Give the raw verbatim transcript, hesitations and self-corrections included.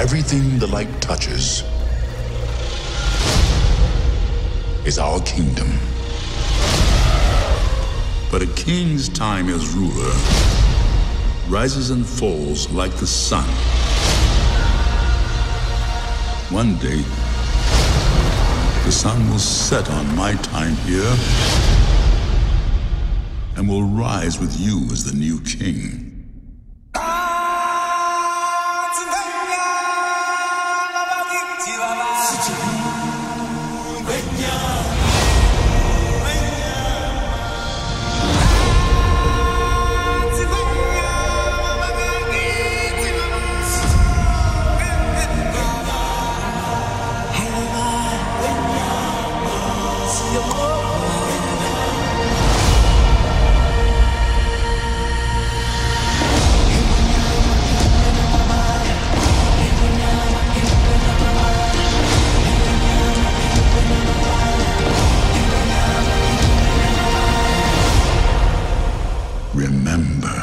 Everything the light touches is our kingdom. But a king's time as ruler rises and falls like the sun. One day, the sun will set on my time here and will rise with you as the new king. Remember.